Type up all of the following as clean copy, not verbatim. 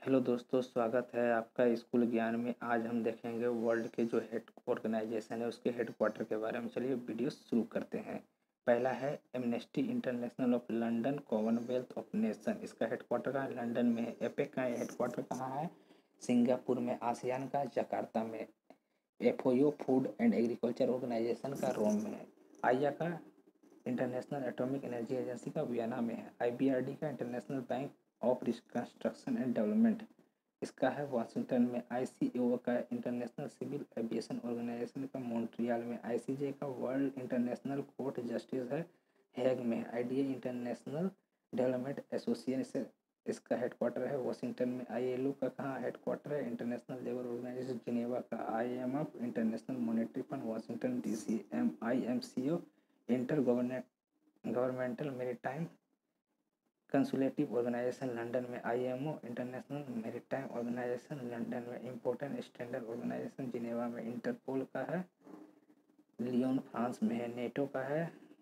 Hello दोस्तों, स्वागत है आपका स्कूल ज्ञान में। आज हम देखेंगे वर्ल्ड के जो हेड ऑर्गेनाइजेशन है उसके हेडक्वार्टर के बारे में। चलिए वीडियो शुरू करते हैं। पहला है Amnesty International of London Commonwealth of Nation. इसका हेडक्वार्टर कहाँ है? लंदन में है। एपेक का हेडक्वार्टर कहाँ है? सिंगापुर में। आसियान का जकार्ता में। FAO Food and Agriculture Organisation का रोम में है। आईया का इंटरनेशनल एटॉमिक एनर्जी एजेंसी का वियना में है। आईबीआरडी का International Bank of Reconstruction and Development इसका है वाशिंगटन में। आईसीएओ का इंटरनेशनल सिविल एविएशन ऑर्गेनाइजेशन का मॉन्ट्रियल में। आईसीजे का वर्ल्ड इंटरनेशनल कोर्ट जस्टिस है हेग में। आईडीए इंटरनेशनल डेवलपमेंट एसोसिएशन इसका हेडक्वार्टर है वाशिंगटन में। आईएलओ का कहाँ हेडक्वार्टर है? इंटरनेशनल लेबर ऑर्गेनाइजेशन जिनेवा का। IMF International Monetary Fund Washington DC. IMCO Inter Governmental Maritime Consultative Organisation London में। IMO International Maritime Organisation London में। इम्पोर्टेंट स्टैंडर्ड ऑर्गेनाइजेशन जिनेवा में। इंटरपोल का है लियोन फ्रांस में है। नेटो का है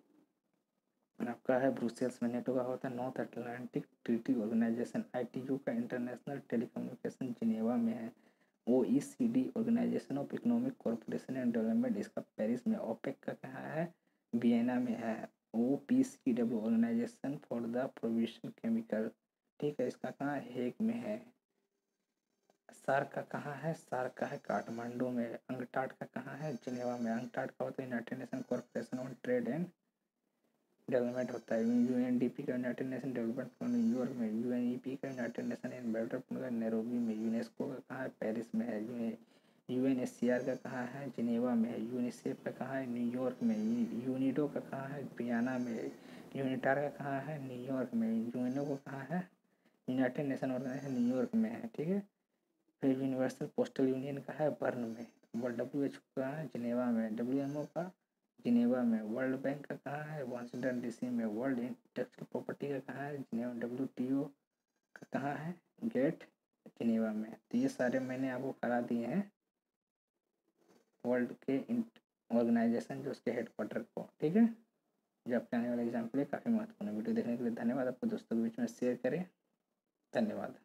आपका है ब्रुसेल्स में। नेटो का होता है North Atlantic Treaty Organisation. ITU का इंटरनेशनल टेलीकम्युनिकेशन जिनेवा में है। OECD Organisation of Economic Corporation and Development इसका पेरिस में। ओपेक का कहाँ है? वियना में है। OPCW Organisation for the Provision Chemical, ठीक है, इसका कहाँ हेग में है। सार्क का कहाँ है? सार्क का है काठमांडू में। अंगटाड का कहाँ है? जिनेवा में। अंगटाड का होता है United Nation Corporation on Trade and Development होता है। यूएनडीपी का यूनाइटेड नेशन डेवलपमेंट न्यूयॉर्क में। यूएनईपी का यूनाइटेड नेशन एनवायरनमेंट नैरोबी में। यूनेस्को का कहाँ है? पेरिस में है। यूएनएचसीआर का कहाँ है? जिनेवा में है। यूनिसेफ का कहाँ है? न्यूयॉर्क में। यूनिडो का कहाँ है? वियना में। यूनिटार का कहाँ है? न्यूयॉर्क में। यूएनओ का कहाँ है? यूनाइटेड नेशन ऑर्गेनाइजेशन न्यूयॉर्क में है, ठीक है। फिर यूनिवर्सल पोस्टल यूनियन का है बर्न में। डब्ल्यूएचओ का कहाँ है? जिनेवा में। डब्ल्यूएमओ का जिनेवा में। वर्ल्ड बैंक का कहाँ है? वाशिंगटन डीसी में। वर्ल्ड इंटेलेक्चुअल प्रॉपर्टी का कहाँ है? जिनेवा। डब्ल्यूटीओ का कहाँ है? गेट जिनेवा में। तो ये सारे मैंने आपको करा दिए हैं वर्ल्ड के ऑर्गेनाइजेशन जो उसके हेडक्वार्टर को, ठीक है, जो आपके आने वाले एग्जाम के लिए काफ़ी महत्वपूर्ण। वीडियो देखने के लिए धन्यवाद। आपको दोस्तों के बीच में शेयर करें। धन्यवाद।